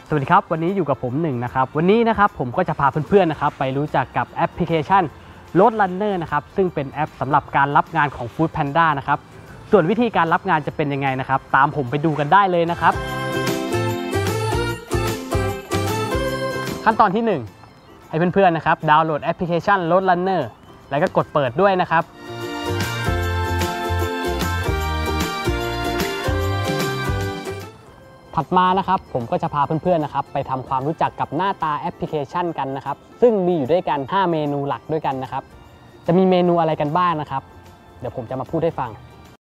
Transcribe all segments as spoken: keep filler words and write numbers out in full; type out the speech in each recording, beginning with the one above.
สวัสดีครับวันนี้อยู่กับผมหนึ่งนะครับวันนี้นะครับผมก็จะพาเพื่อนๆนะครับไปรู้จักกับแอปพลิเคชัน Road Runner นะครับซึ่งเป็นแอปสำหรับการรับงานของ Food Panda นะครับส่วนวิธีการรับงานจะเป็นยังไงนะครับตามผมไปดูกันได้เลยนะครับขั้นตอนที่หนึ่งให้เพื่อนๆนะครับดาวน์โหลดแอปพลิเคชัน Road Runner แล้วก็กดเปิดด้วยนะครับถัดมานะครับผมก็จะพาเพื่อนๆนะครับไปทำความรู้จักกับหน้าตาแอปพลิเคชันกันนะครับซึ่งมีอยู่ด้วยกันห้าเมนูหลักด้วยกันนะครับจะมีเมนูอะไรกันบ้างนะครับเดี๋ยวผมจะมาพูดให้ฟัง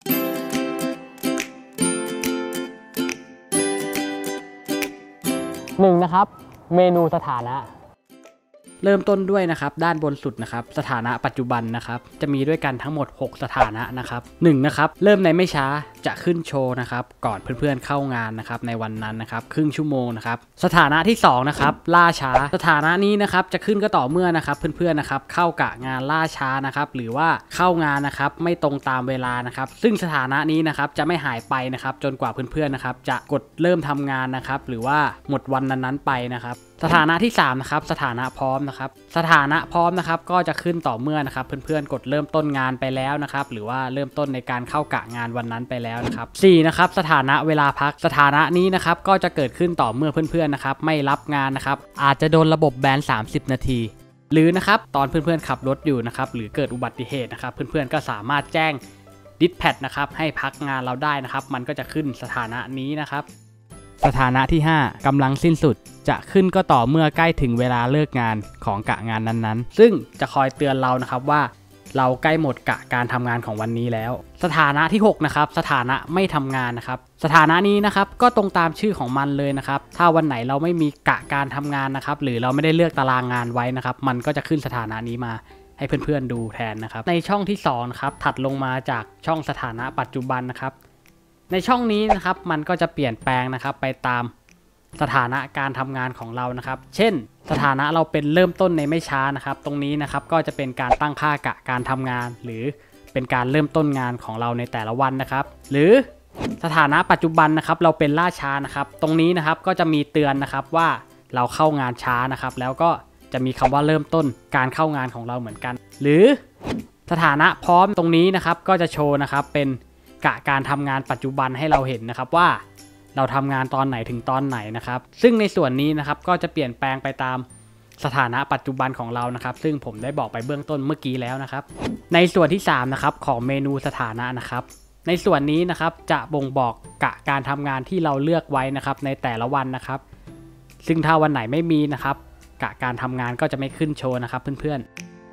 หนึ่งนะครับเมนูสถานะเริ่มต้นด้วยนะครับด้านบนสุดนะครับสถานะปัจจุบันนะครับจะมีด้วยกันทั้งหมดหกสถานะนะครับหนึ่งนะครับเริ่มในไม่ช้าจะขึ้นโชว์นะครับก่อนเพื่อนๆเข้างานนะครับในวันนั้นนะครับครึ่งชั่วโมงนะครับสถานะที่สองนะครับล่าช้าสถานะนี้นะครับจะขึ้นก็ต่อเมื่อนะครับเพื่อนๆนะครับเข้ากะงานล่าช้านะครับหรือว่าเข้างานนะครับไม่ตรงตามเวลานะครับซึ่งสถานะนี้นะครับจะไม่หายไปนะครับจนกว่าเพื่อนๆนะครับจะกดเริ่มทำงานนะครับหรือว่าหมดวันนั้นๆไปนะครับสถานะที่สามนะครับสถานะพร้อมนะครับสถานะพร้อมนะครับก็จะขึ้นต่อเมื่อนะครับเพื่อนๆกดเริ่มต้นงานไปแล้วนะครับหรือว่าเริ่มต้นในการเข้ากะงานวันนั้นไปแล้วนะครับสี่นะครับสถานะเวลาพักสถานะนี้นะครับก็จะเกิดขึ้นต่อเมื่อเพื่อนๆนะครับไม่รับงานนะครับอาจจะโดนระบบแบนสามสิบนาทีหรือนะครับตอนเพื่อนๆขับรถอยู่นะครับหรือเกิดอุบัติเหตุนะครับเพื่อนๆก็สามารถแจ้ง Dispatch นะครับให้พักงานเราได้นะครับมันก็จะขึ้นสถานะนี้นะครับสถานะที่ห้ากำลังสิ้นสุดจะขึ้นก็ต่อเมื่อใกล้ถึงเวลาเลิกงานของกะงานนั้นๆซึ่งจะคอยเตือนเรานะครับว่าเราใกล้หมดกะการทำงานของวันนี้แล้วสถานะที่หกนะครับสถานะไม่ทำงานนะครับสถานะนี้นะครับก็ตรงตามชื่อของมันเลยนะครับถ้าวันไหนเราไม่มีกะการทำงานนะครับหรือเราไม่ได้เลือกตารางงานไว้นะครับมันก็จะขึ้นสถานะนี้มาให้เพื่อนๆดูแทนนะครับในช่องที่สองนะครับถัดลงมาจากช่องสถานะปัจจุบันนะครับในช่องนี้นะครับมันก็จะเปลี่ยนแปลงนะครับไปตามสถานะการทำงานของเรานะครับเช่นสถานะเราเป็นเริ่มต้นในไม่ช้านะครับตรงนี้นะครับก็จะเป็นการตั้งค่ากะการทำงานหรือเป็นการเริ่มต้นงานของเราในแต่ละวันนะครับหรือสถานะปัจจุบันนะครับเราเป็นล่าช้านะครับตรงนี้นะครับก็จะมีเตือนนะครับว่าเราเข้างานช้านะครับแล้วก็จะมีคำว่าเริ่มต้นการเข้างานของเราเหมือนกันหรือสถานะพร้อมตรงนี้นะครับก็จะโชว์นะครับเป็นกะการทำงานปัจจุบันให้เราเห็นนะครับว่าเราทำงานตอนไหนถึงตอนไหนนะครับซึ่งในส่วนนี้นะครับก็จะเปลี่ยนแปลงไปตามสถานะปัจจุบันของเรานะครับซึ่งผมได้บอกไปเบื้องต้นเมื่อกี้แล้วนะครับในส่วนที่สามนะครับของเมนูสถานะนะครับในส่วนนี้นะครับจะบ่งบอกกะการทำงานที่เราเลือกไว้นะครับในแต่ละวันนะครับซึ่งถ้าวันไหนไม่มีนะครับกะการทำงานก็จะไม่ขึ้นโชว์นะครับเพื่อน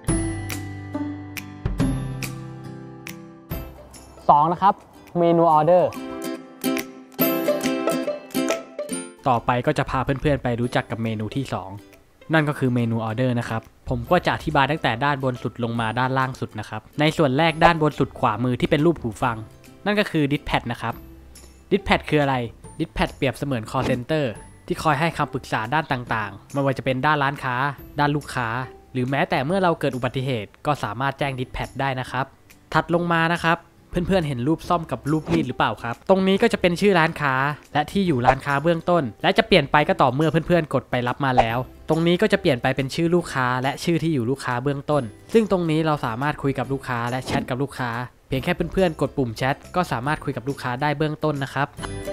ๆสองนะครับเมนูออเดอร์ต่อไปก็จะพาเพื่อนๆไปรู้จักกับเมนูที่สองนั่นก็คือเมนูออเดอร์นะครับผมก็จะอธิบายตั้งแต่ด้านบนสุดลงมาด้านล่างสุดนะครับในส่วนแรกด้านบนสุดขวามือที่เป็นรูปหูฟังนั่นก็คือ Dispatch นะครับ Dispatch คืออะไร Dispatch เปรียบเสมือน call center ที่คอยให้คำปรึกษาด้านต่างๆไม่ว่าจะเป็นด้านร้านค้าด้านลูกค้าหรือแม้แต่เมื่อเราเกิดอุบัติเหตุก็สามารถแจ้ง Dispatch ได้นะครับถัดลงมานะครับเพื่อนๆเห็นรูปซ่อมกับรูปมีดหรือเปล่าครับตรงนี้ก็จะเป็นชื่อร้านค้าและที่อยู่ร้านค้าเบื้องต้นและจะเปลี่ยนไปก็ต่อเมื่อเพื่อนๆกดไปรับมาแล้วตรงนี้ก็จะเปลี่ยนไปเป็นชื่อลูกค้าและชื่อที่อยู่ลูกค้าเบื้องต้นซึ่งตรงนี้เราสามารถคุยกับลูกค้าและแชทกับลูกค้าเพียงแค่เพื่อนๆกดปุ่มแชทก็สามารถคุยกับลูกค้าได้เบื้องต้นนะครับ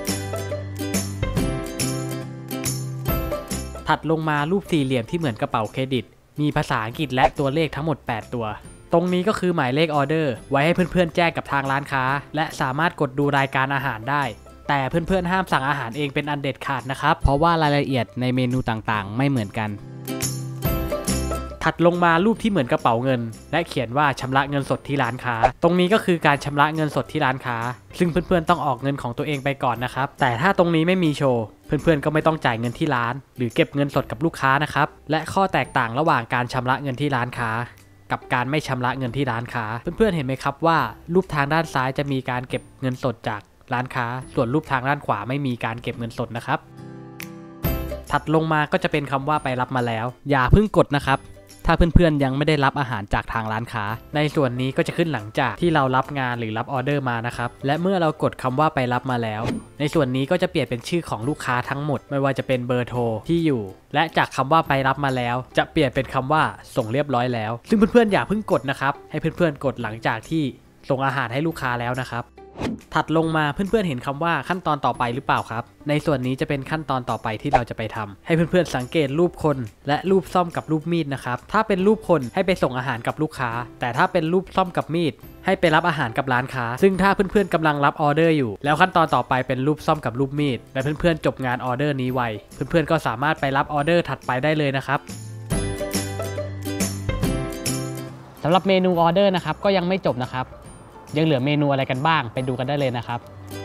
ถัดลงมารูปสี่เหลี่ยมที่เหมือนกระเป๋าเครดิตมีภาษาอังกฤษและตัวเลขทั้งหมดแปดตัวตรงนี้ก็คือหมายเลขออเดอร์ไว้ให้เพื่อนๆแจ้งกับทางร้านค้าและสามารถกดดูรายการอาหารได้แต่เพื่อนๆห้ามสั่งอาหารเองเป็นอันเด็ดขาดนะครับเพราะว่ารายละเอียดในเมนูต่างๆไม่เหมือนกันถัดลงมารูปที่เหมือนกระเป๋าเงินและเขียนว่าชำระเงินสดที่ร้านค้าตรงนี้ก็คือการชำระเงินสดที่ร้านค้าซึ่งเพื่อนๆต้องออกเงินของตัวเองไปก่อนนะครับแต่ถ้าตรงนี้ไม่มีโชว์เพื่อนๆก็ไม่ต้องจ่ายเงินที่ร้านหรือเก็บเงินสดกับลูกค้านะครับและข้อแตกต่างระหว่างการชำระเงินที่ร้านค้ากับการไม่ชำระเงินที่ร้านค้าเพื่อนๆเห็นไหมครับว่ารูปทางด้านซ้ายจะมีการเก็บเงินสดจากร้านค้าส่วนรูปทางด้านขวาไม่มีการเก็บเงินสดนะครับถัดลงมาก็จะเป็นคำว่าไปรับมาแล้วอย่าเพิ่งกดนะครับถ้าเพื่อนๆยังไม่ได้รับอาหารจากทางร้านค้าในส่วนนี้ก็จะขึ้นหลังจากที่เรารับงานหรือรับออเดอร์มานะครับและเมื่อเรากดคำว่าไปรับมาแล้วในส่วนนี้ก็จะเปลี่ยนเป็นชื่อของลูกค้าทั้งหมดไม่ว่าจะเป็นเบอร์โทรที่อยู่และจากคำว่าไปรับมาแล้วจะเปลี่ยนเป็นคำว่าส่งเรียบร้อยแล้วซึ่งเพื่อนๆอย่าเพิ่งกดนะครับให้เพื่อนๆกดหลังจากที่ส่งอาหารให้ลูกค้าแล้วนะครับถัดลงมาเพื่อนๆเห็นคำว่าขั้นตอนต่อไปหรือเปล่าครับในส่วนนี้จะเป็นขั้นตอนต่อไปที่เราจะไปทำให้เพื่อนๆสังเกตรูปคนและรูปซ่อมกับรูปมีดนะครับถ้าเป็นรูปคนให้ไปส่งอาหารกับลูกค้าแต่ถ้าเป็นรูปซ่อมกับมีดให้ไปรับอาหารกับร้านค้าซึ่งถ้าเพื่อนๆกำลังรับออเดอร์อยู่แล้วขั้นตอนต่อไปเป็นรูปซ่อมกับรูปมีดและเพื่อนๆจบงานออเดอร์นี้ไวเพื่อนๆก็สามารถไปรับออเดอร์ถัดไปได้เลยนะครับสำหรับเมนูออเดอร์นะครับก็ยังไม่จบนะครับยังเหลือเมนูอะไรกันบ้างไปดูกันได้เลยนะครับ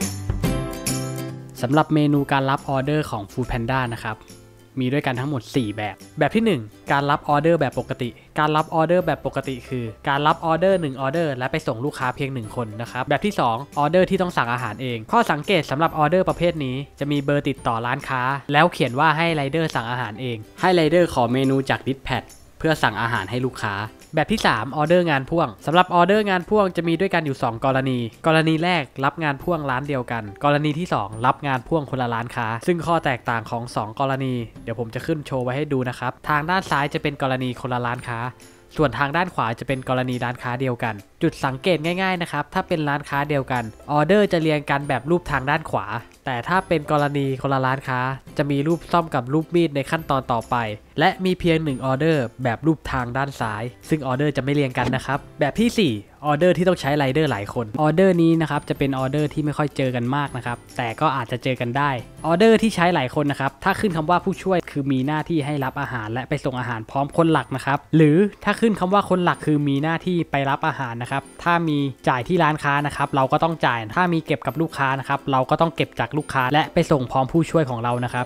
สำหรับเมนูการรับออเดอร์ของ Foodpanda นะครับมีด้วยกันทั้งหมดสี่แบบแบบที่หนึ่งการรับออเดอร์แบบปกติการรับออเดอร์แบบปกติคือการรับออเดอร์หนึ่งออเดอร์และไปส่งลูกค้าเพียงหนึ่งคนนะครับแบบที่สองออเดอร์ที่ต้องสั่งอาหารเองข้อสังเกตสำหรับออเดอร์ประเภทนี้จะมีเบอร์ติดต่อร้านค้าแล้วเขียนว่าให้ไรเดอร์สั่งอาหารเองให้ไรเดอร์ขอเมนูจากดิสแพดเพื่อสั่งอาหารให้ลูกค้าแบบที่สามออเดอร์งานพ่วงสำหรับออเดอร์งานพ่วงจะมีด้วยกันอยู่สองกรณีกรณีแรกรับงานพ่วงร้านเดียวกันกรณีที่สองรับงานพ่วงคนละร้านค้าซึ่งข้อแตกต่างของสองกรณีเดี๋ยวผมจะขึ้นโชว์ไว้ให้ดูนะครับทางด้านซ้ายจะเป็นกรณีคนละร้านค้าส่วนทางด้านขวาจะเป็นกรณีร้านค้าเดียวกันจุดสังเกตง่ายๆนะครับถ้าเป็นร้านค้าเดียวกันออเดอร์จะเรียงกันแบบรูปทางด้านขวาแต่ถ้าเป็นกรณีคนละร้านค้าจะมีรูปซ่อมกับรูปมีดในขั้นตอนต่อไปและมีเพียงหนึ่งออเดอร์แบบรูปทางด้านซ้ายซึ่งออเดอร์จะไม่เรียงกันนะครับแบบที่สี่ออเดอร์ที่ต้องใช้ไรเดอร์หลายคนออเดอร์นี้นะครับจะเป็นออเดอร์ที่ไม่ค่อยเจอกันมากนะครับแต่ก็อาจจะเจอกันได้ออเดอร์ที่ใช้หลายคนนะครับถ้าขึ้นคำว่าผู้ช่วยคือมีหน้าที่ให้รับอาหารและไปส่งอาหารพร้อมคนหลักนะครับหรือถ้าขึ้นคำว่าคนหลักคือมีหน้าที่ไปรับอาหารนะครับถ้ามีจ่ายที่ร้านค้านะครับเราก็ต้องจ่ายถ้ามีเก็บกับลูกค้านะครับเราก็ต้องเก็บจากลูกค้าและไปส่งพร้อมผู้ช่วยของเรานะครับ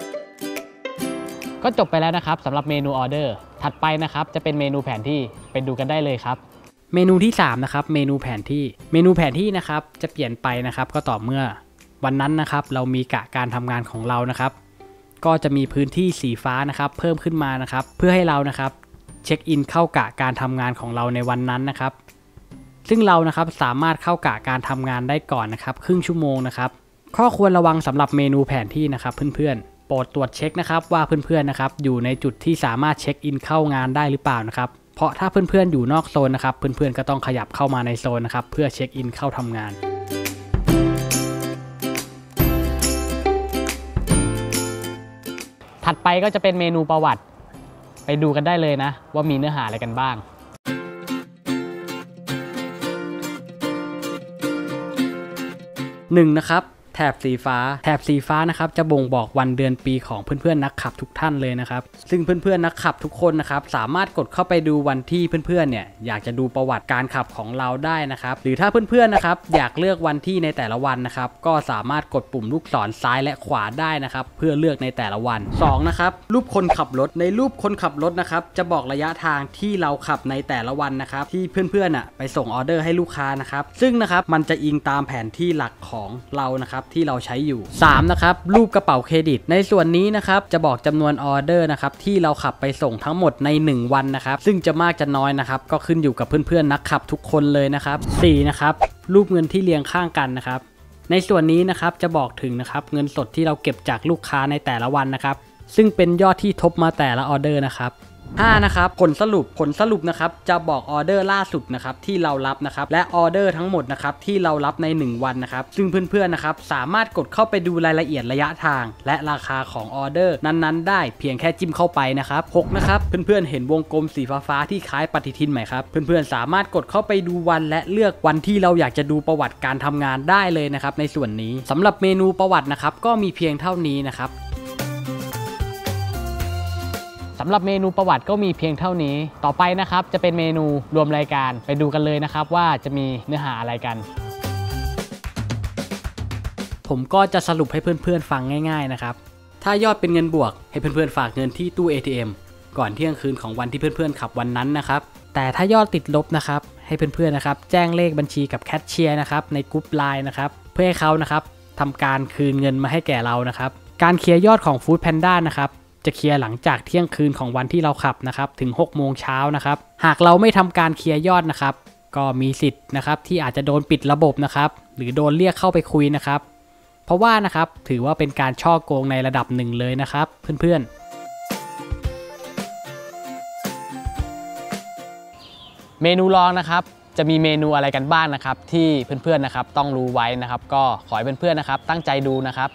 ก็จบไปแล้วนะครับสำหรับเมนูออเดอร์ถัดไปนะครับจะเป็นเมนูแผนที่ไปดูกันได้เลยครับเมนูที่สามนะครับเมนูแผนที่เมนูแผนที่นะครับจะเปลี่ยนไปนะครับก็ต่อเมื่อวันนั้นนะครับเรามีกะการทำงานของเรานะครับก็จะมีพื้นที่สีฟ้านะครับเพิ่มขึ้นมานะครับเพื่อให้เรานะครับเช็คอินเข้ากะการทำงานของเราในวันนั้นนะครับซึ่งเรานะครับสามารถเข้ากะการทำงานได้ก่อนนะครับครึ่งชั่วโมงนะครับข้อควรระวังสำหรับเมนูแผนที่นะครับเพื่อนๆโปรดตรวจเช็คนะครับว่าเพื่อนๆนะครับอยู่ในจุดที่สามารถเช็คอินเข้างานได้หรือเปล่านะครับเพราะถ้าเพื่อนๆอยู่นอกโซนนะครับเพื่อนๆก็ต้องขยับเข้ามาในโซนนะครับเพื่อเช็คอินเข้าทำงานถัดไปก็จะเป็นเมนูประวัติไปดูกันได้เลยนะว่ามีเนื้อหาอะไรกันบ้างหนึ่งนะครับแถบสีฟ้าแถบสีฟ้านะครับจะบ่งบอกวันเดือนปีของเพื่อนๆนักขับทุกท่านเลยนะครับซึ่งเพื่อนๆนักขับทุกคนนะครับสามารถกดเข้าไปดูวันที่เพื่อนๆเนี่ยอยากจะดูประวัติการขับของเราได้นะครับหรือถ้าเพื่อนๆนะครับอยากเลือกวันที่ในแต่ละวันนะครับก็สามารถกดปุ่มลูกศรซ้ายและขวาได้นะครับเพื่อเลือกในแต่ละวันสองนะครับรูปคนขับรถในรูปคนขับรถนะครับจะบอกระยะทางที่เราขับในแต่ละวันนะครับที่เพื่อนๆอ่ะไปส่งออเดอร์ให้ลูกค้านะครับซึ่งนะครับมันจะอิงตามแผนที่หลักของเรานะครับที่เราใช้อยู่สามนะครับรูปกระเป๋าเครดิตในส่วนนี้นะครับจะบอกจำนวนออเดอร์นะครับที่เราขับไปส่งทั้งหมดในหนึ่งวันนะครับซึ่งจะมากจะน้อยนะครับก็ขึ้นอยู่กับเพื่อนๆนักขับทุกคนเลยนะครับสี่นะครับรูปเงินที่เรียงข้างกันนะครับในส่วนนี้นะครับจะบอกถึงนะครับเงินสดที่เราเก็บจากลูกค้าในแต่ละวันนะครับซึ่งเป็นยอดที่ทบมาแต่ละออเดอร์นะครับห้านะครับผลสรุปผลสรุปนะครับจะบอกออเดอร์ล่าสุดนะครับที่เรารับนะครับและออเดอร์ทั้งหมดนะครับที่เรารับในหนึ่งวันนะครับซึ่งเพื่อนๆนะครับสามารถกดเข้าไปดูรายละเอียดระยะทางและราคาของออเดอร์นั้นๆได้เพียงแค่จิ้มเข้าไปนะครับหกนะครับเพื่อนๆเห็นวงกลมสีฟ้าๆที่คล้ายปฏิทินไหมครับเพื่อนๆสามารถกดเข้าไปดูวันและเลือกวันที่เราอยากจะดูประวัติการทำงานได้เลยนะครับในส่วนนี้สำหรับเมนูประวัตินะครับก็มีเพียงเท่านี้นะครับสำหรับเมนูประวัติก็มีเพียงเท่านี้ต่อไปนะครับจะเป็นเมนูรวมรายการไปดูกันเลยนะครับว่าจะมีเนื้อหาอะไรกันผมก็จะสรุปให้เพื่อนๆฟังง่ายๆนะครับถ้ายอดเป็นเงินบวกให้เพื่อนๆฝากเงินที่ตู้ เอ ที เอ็ม ก่อนเที่ยงคืนของวันที่เพื่อนๆขับวันนั้นนะครับแต่ถ้ายอดติดลบนะครับให้เพื่อนๆนะครับแจ้งเลขบัญชีกับแคชเชียร์นะครับในกลุ่มไลน์นะครับเพื่อให้เขานะครับทำการคืนเงินมาให้แก่เรานะครับการเคลียร์ยอดของ Foodpanda นะครับจะเคลียร์หลังจากเที่ยงคืนของวันที่เราขับนะครับถึงหกโมงเช้านะครับหากเราไม่ทำการเคลียร์ยอดนะครับก็มีสิทธิ์นะครับที่อาจจะโดนปิดระบบนะครับหรือโดนเรียกเข้าไปคุยนะครับเพราะว่านะครับถือว่าเป็นการช่อโกงในระดับหนึ่งเลยนะครับเพื่อนๆเมนูรองนะครับจะมีเมนูอะไรกันบ้างนะครับที่เพื่อนๆนะครับต้องรู้ไว้นะครับก็ขอให้เพื่อนๆนะครับตั้งใจดูนะครับ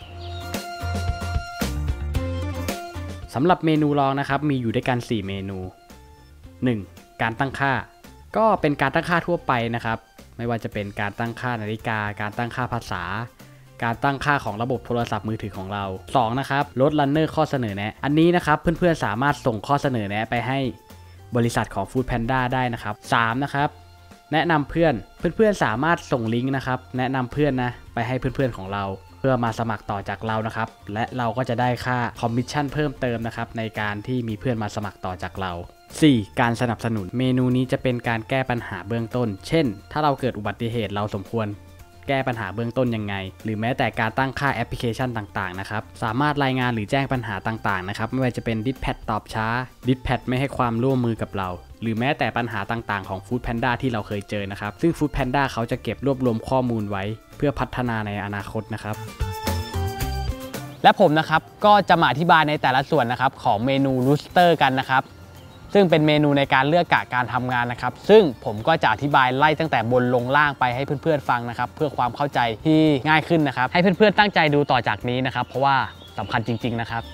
สำหรับเมนูรองนะครับมีอยู่ด้วยกันสี่เมนู หนึ่ง. การตั้งค่าก็เป็นการตั้งค่าทั่วไปนะครับไม่ว่าจะเป็นการตั้งค่านาฬิกาการตั้งค่าภาษาการตั้งค่าของระบบโทรศัพท์มือถือของเราสองนะครับลดรันเนอร์ข้อเสนอแนะอันนี้นะครับเพื่อนๆสามารถส่งข้อเสนอแนะไปให้บริษัทของ Food Panda ได้นะครับสามนะครับแนะนำเพื่อนเพื่อนๆสามารถส่งลิงก์นะครับแนะนำเพื่อนนะไปให้เพื่อนๆของเราเพื่อมาสมัครต่อจากเรานะครับและเราก็จะได้ค่าคอมมิชชั่นเพิ่มเติมนะครับในการที่มีเพื่อนมาสมัครต่อจากเรา สี่. การสนับสนุนเมนูนี้จะเป็นการแก้ปัญหาเบื้องต้นเช่นถ้าเราเกิดอุบัติเหตุเราสมควรแก้ปัญหาเบื้องต้นยังไงหรือแม้แต่การตั้งค่าแอปพลิเคชันต่างๆนะครับสามารถรายงานหรือแจ้งปัญหาต่างๆนะครับไม่ว่าจะเป็น Dispatch ตอบช้า Dispatch ไม่ให้ความร่วมมือกับเราหรือแม้แต่ปัญหาต่างๆของ Food Panda ที่เราเคยเจอนะครับซึ่ง Food Panda เขาจะเก็บรวบรวมข้อมูลไว้เพื่อพัฒนาในอนาคตนะครับและผมนะครับก็จะมาอธิบายในแต่ละส่วนนะครับของเมนู Rooster กันนะครับซึ่งเป็นเมนูในการเลือกกะการทำงานนะครับซึ่งผมก็จะอธิบายไล่ตั้งแต่บนลงล่างไปให้เพื่อนๆฟังนะครับเพื่อความเข้าใจที่ง่ายขึ้นนะครับให้เพื่อนๆตั้งใจดูต่อจากนี้นะครับเพราะว่าสำคัญจริงๆนะครับ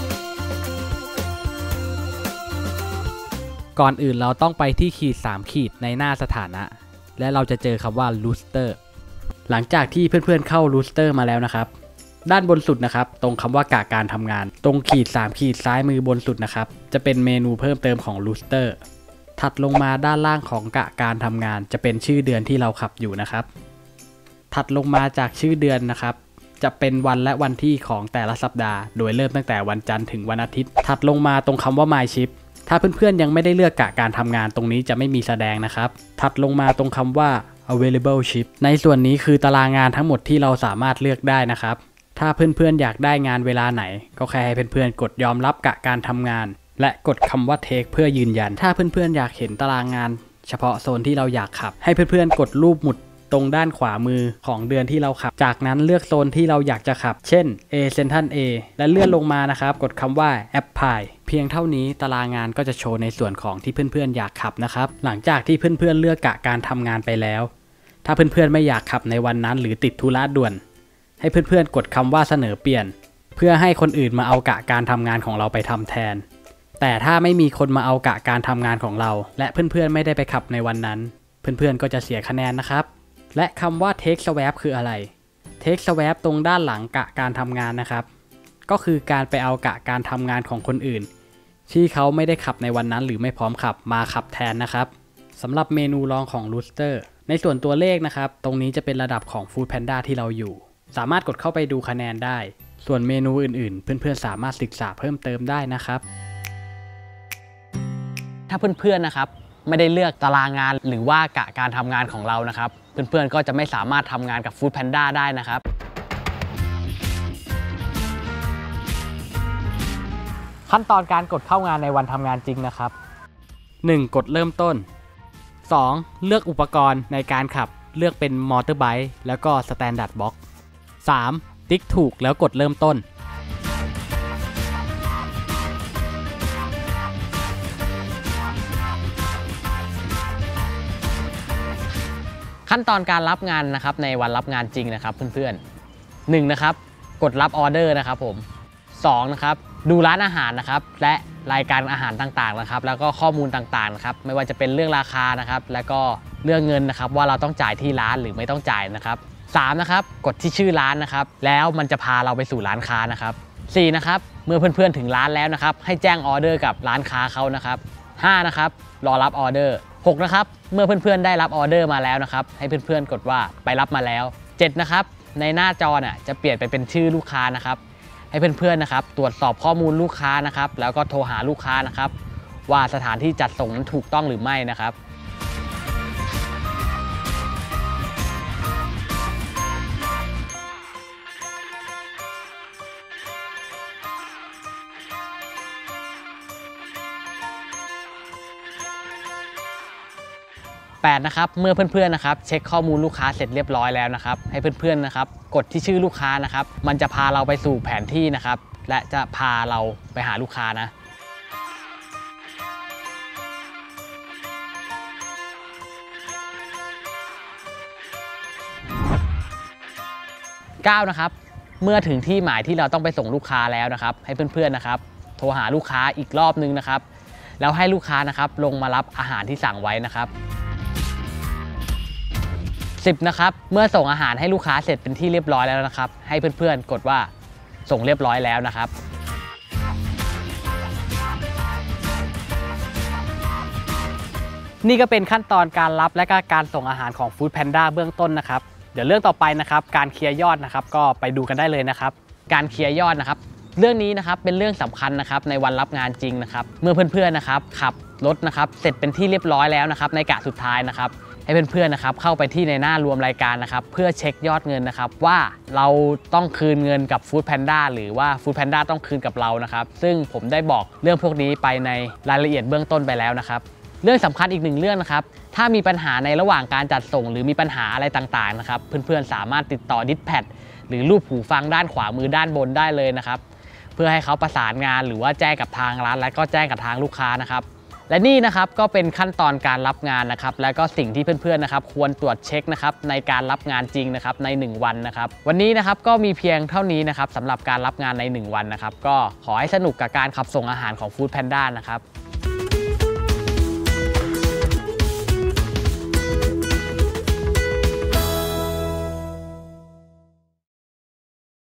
ก่อนอื่นเราต้องไปที่ขีดสามขีดในหน้าสถานะและเราจะเจอคำว่า Rooster หลังจากที่เพื่อนๆเข้า Rooster มาแล้วนะครับด้านบนสุดนะครับตรงคำว่ากะการทำงานตรงขีดสามขีดซ้ายมือบนสุดนะครับจะเป็นเมนูเพิ่มเติมของ Rooster ถัดลงมาด้านล่างของกะการทำงานจะเป็นชื่อเดือนที่เราขับอยู่นะครับถัดลงมาจากชื่อเดือนนะครับจะเป็นวันและวันที่ของแต่ละสัปดาห์โดยเริ่มตั้งแต่วันจันทร์ถึงวันอาทิตย์ถัดลงมาตรงคำว่า My Shift ถ้าเพื่อนๆยังไม่ได้เลือกกะการทำงานตรงนี้จะไม่มีแสดงนะครับถัดลงมาตรงคำว่า Available Shift ในส่วนนี้คือตารางงานทั้งหมดที่เราสามารถเลือกได้นะครับถ้าเพื่อนๆอยากได้งานเวลาไหนก็แค่ให้เพื่อนๆกดยอมรับกะการทำงานและกดคำว่า Take เพื่อยืนยันถ้าเพื่อนๆอยากเห็นตารางงานเฉพาะโซนที่เราอยากขับให้เพื่อนๆกดรูปหมุดตรงด้านขวามือของเดือนที่เราขับจากนั้นเลือกโซนที่เราอยากจะขับเช่น A Central A และเลื่อนลงมานะครับกดคำว่า Apply เพียงเท่านี้ตารางงานก็จะโชว์ในส่วนของที่เพื่อนๆอยากขับนะครับหลังจากที่เพื่อนๆเลือกกะการทำงานไปแล้วถ้าเพื่อนๆไม่อยากขับในวันนั้นหรือติดธุระด่วนให้เพื่อนๆกดคำว่าเสนอเปลี่ยนเพื่อให้คนอื่นมาเอากะการทำงานของเราไปทำแทนแต่ถ้าไม่มีคนมาเอากะการทำงานของเราและเพื่อนๆไม่ได้ไปขับในวันนั้นเพื่อนๆก็จะเสียคะแนนนะครับและคำว่า Take Swap คืออะไร Take Swap ตรงด้านหลังกะการทำงานนะครับก็คือการไปเอากะการทำงานของคนอื่นที่เขาไม่ได้ขับในวันนั้นหรือไม่พร้อมขับมาขับแทนนะครับสำหรับเมนูรองของ Rooster ในส่วนตัวเลขนะครับตรงนี้จะเป็นระดับของ Food Panda ที่เราอยู่สามารถกดเข้าไปดูคะแนนได้ส่วนเมนูอื่นๆเพื่อนๆสามารถศึกษาเพิ่มเติมได้นะครับถ้าเพื่อนๆนะครับไม่ได้เลือกตารางงานหรือว่ากะการทำงานของเรานะครับเพื่อนๆก็จะไม่สามารถทำงานกับ Food Panda ได้นะครับขั้นตอนการกดเข้างานในวันทำงานจริงนะครับ หนึ่ง. กดเริ่มต้น สอง. เลือกอุปกรณ์ในการขับเลือกเป็นมอเตอร์ไบค์แล้วก็ Standard Box สาม. ติ๊กถูกแล้วกดเริ่มต้นขั้นตอนการรับงานนะครับในวันรับงานจริงนะครับเพื่อนๆหนึ่งนะครับกดรับออเดอร์นะครับผมสองนะครับดูร้านอาหารนะครับและรายการอาหารต่างๆนะครับแล้วก็ข้อมูลต่างๆนะครับไม่ว่าจะเป็นเรื่องราคานะครับแล้วก็เรื่องเงินนะครับว่าเราต้องจ่ายที่ร้านหรือไม่ต้องจ่ายนะครับสามนะครับกดที่ชื่อร้านนะครับแล้วมันจะพาเราไปสู่ร้านค้านะครับสี่นะครับเมื่อเพื่อนๆถึงร้านแล้วนะครับให้แจ้งออเดอร์กับร้านค้าเขานะครับห้านะครับรอรับออเดอร์หกนะครับเมื่อเพื่อนๆได้รับออเดอร์มาแล้วนะครับให้เพื่อนๆกดว่าไปรับมาแล้วเจ็ดนะครับในหน้าจอน่ะจะเปลี่ยนไปเป็นชื่อลูกค้านะครับให้เพื่อนๆนะครับตรวจสอบข้อมูลลูกค้านะครับแล้วก็โทรหาลูกค้านะครับว่าสถานที่จัดส่งนั้นถูกต้องหรือไม่นะครับแปดนะครับเมื่อเพื่อนๆนะครับเช็คข้อมูลลูกค้าเสร็จเรียบร้อยแล้วนะครับให้เพื่อนๆนะครับกดที่ชื่อลูกค้านะครับมันจะพาเราไปสู่แผนที่นะครับและจะพาเราไปหาลูกค้านะเก้านะครับเมื่อถึงที่หมายที่เราต้องไปส่งลูกค้าแล้วนะครับให้เพื่อนๆนะครับโทรหาลูกค้าอีกรอบนึงนะครับแล้วให้ลูกค้านะครับลงมารับอาหารที่สั่งไว้นะครับสิบนะครับเมื่อส่งอาหารให้ลูกค้าเสร็จเป็นที่เรียบร้อยแล้วนะครับให้เพื่อนๆกดว่าส่งเรียบร้อยแล้วนะครับนี่ก็เป็นขั้นตอนการรับและก็การส่งอาหารของ Food Panda เบื้องต้นนะครับเดี๋ยวเรื่องต่อไปนะครับการเคลียร์ยอดนะครับก็ไปดูกันได้เลยนะครับการเคลียร์ยอดนะครับเรื่องนี้นะครับเป็นเรื่องสำคัญนะครับในวันรับงานจริงนะครับเมื่อเพื่อนๆนะครับขับรถนะครับเสร็จเป็นที่เรียบร้อยแล้วนะครับในกะสุดท้ายนะครับให้เพื่อนๆนะครับเข้าไปที่ในหน้ารวมรายการนะครับเพื่อเช็คยอดเงินนะครับว่าเราต้องคืนเงินกับ Food Panda หรือว่า Food Panda ต้องคืนกับเรานะครับซึ่งผมได้บอกเรื่องพวกนี้ไปในรายละเอียดเบื้องต้นไปแล้วนะครับเรื่องสำคัญอีกหนึ่งเรื่องนะครับถ้ามีปัญหาในระหว่างการจัดส่งหรือมีปัญหาอะไรต่างๆนะครับเพื่อนๆสามารถติดต่อ Dispatch หรือรูปหูฟังด้านขวามือด้านบนได้เลยนะครับเพื่อให้เขาประสานงานหรือว่าแจ้งกับทางร้านและก็แจ้งกับทางลูกค้านะครับและนี่นะครับก็เป็นขั้นตอนการรับงานนะครับและก็สิ่งที่เพื่อนๆนะครับควรตรวจเช็คนะครับในการรับงานจริงนะครับในหนึ่งวันนะครับวันนี้นะครับก็มีเพียงเท่านี้นะครับสำหรับการรับงานในหนึ่งวันนะครับก็ขอให้สนุกกับการขับส่งอาหารของ Food Panda นะครับ